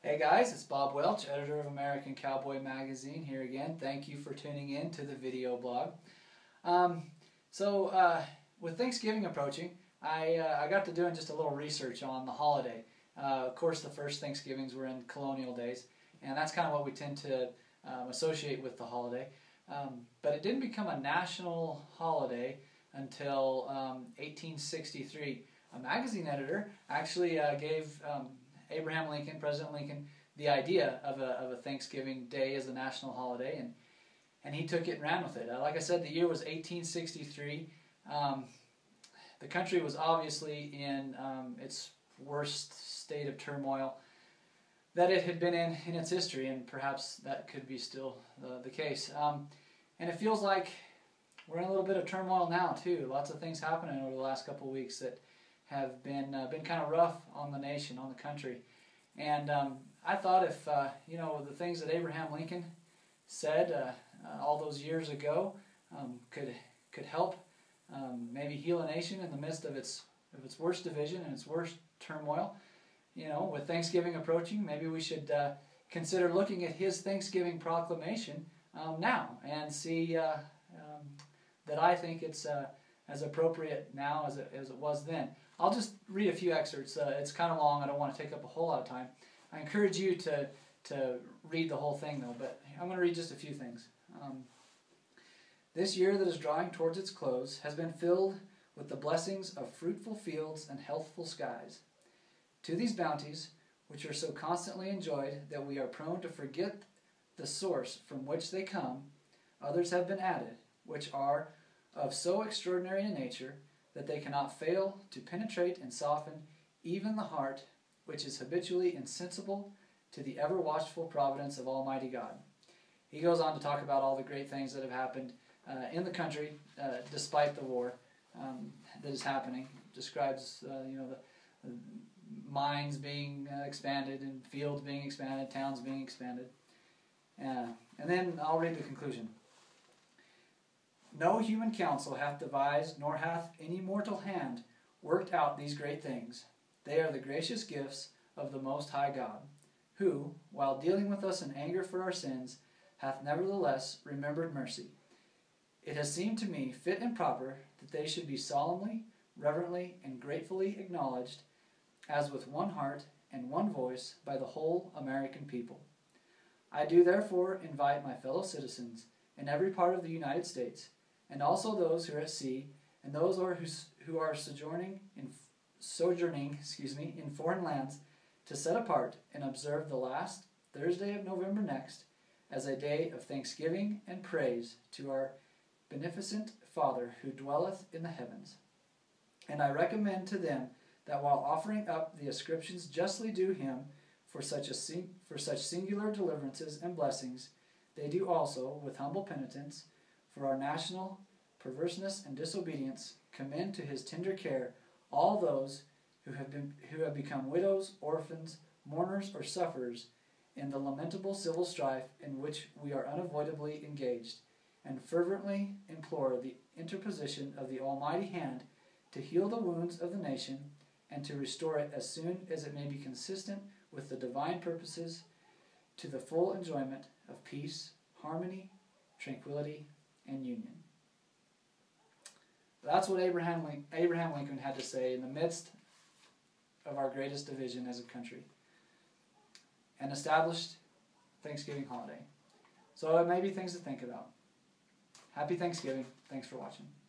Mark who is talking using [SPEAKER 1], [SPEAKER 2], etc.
[SPEAKER 1] Hey guys, it's Bob Welch, editor of American Cowboy magazine here again. Thank you for tuning in to the video blog. With Thanksgiving approaching, I got to doing just a little research on the holiday. Of course, the first Thanksgivings were in colonial days, and that's kind of what we tend to associate with the holiday. But it didn't become a national holiday until 1863. A magazine editor actually gave Abraham Lincoln, President Lincoln, the idea of a Thanksgiving Day as a national holiday, and he took it and ran with it. Like I said, the year was 1863. The country was obviously in its worst state of turmoil that it had been in its history, and perhaps that could be still the case. And it feels like we're in a little bit of turmoil now too. Lots of things happening over the last couple of weeks that have been kind of rough on the nation, on the country. And I thought if the things that Abraham Lincoln said all those years ago could help maybe heal a nation in the midst of its worst division and its worst turmoil. With Thanksgiving approaching, maybe we should consider looking at his Thanksgiving proclamation now and see that I think it's as appropriate now as it was then. I'll just read a few excerpts. It's kind of long. I don't want to take up a whole lot of time. I encourage you to read the whole thing, though, but I'm going to read just a few things. This year that is drawing towards its close has been filled with the blessings of fruitful fields and healthful skies. To these bounties, which are so constantly enjoyed that we are prone to forget the source from which they come, others have been added, which are of so extraordinary a nature that they cannot fail to penetrate and soften even the heart, which is habitually insensible to the ever-watchful providence of Almighty God. He goes on to talk about all the great things that have happened in the country despite the war that is happening. Describes the mines being expanded and fields being expanded, towns being expanded. And then I'll read the conclusion. No human counsel hath devised, nor hath any mortal hand worked out these great things. They are the gracious gifts of the Most High God, who, while dealing with us in anger for our sins, hath nevertheless remembered mercy. It has seemed to me fit and proper that they should be solemnly, reverently, and gratefully acknowledged, as with one heart and one voice, by the whole American people. I do therefore invite my fellow citizens in every part of the United States, and also those who are at sea, and those who are sojourning in foreign lands, to set apart and observe the last Thursday of November next as a day of thanksgiving and praise to our beneficent Father who dwelleth in the heavens. And I recommend to them that while offering up the ascriptions justly due him for such singular deliverances and blessings, they do also, with humble penitence, for our national perverseness and disobedience, commend to his tender care all those who have become widows, orphans, mourners, or sufferers in the lamentable civil strife in which we are unavoidably engaged, and fervently implore the interposition of the Almighty hand to heal the wounds of the nation and to restore it as soon as it may be consistent with the divine purposes to the full enjoyment of peace, harmony, tranquility, and union. That's what Abraham Lincoln had to say in the midst of our greatest division as a country, and established Thanksgiving holiday. So it may be things to think about. Happy Thanksgiving. Thanks for watching.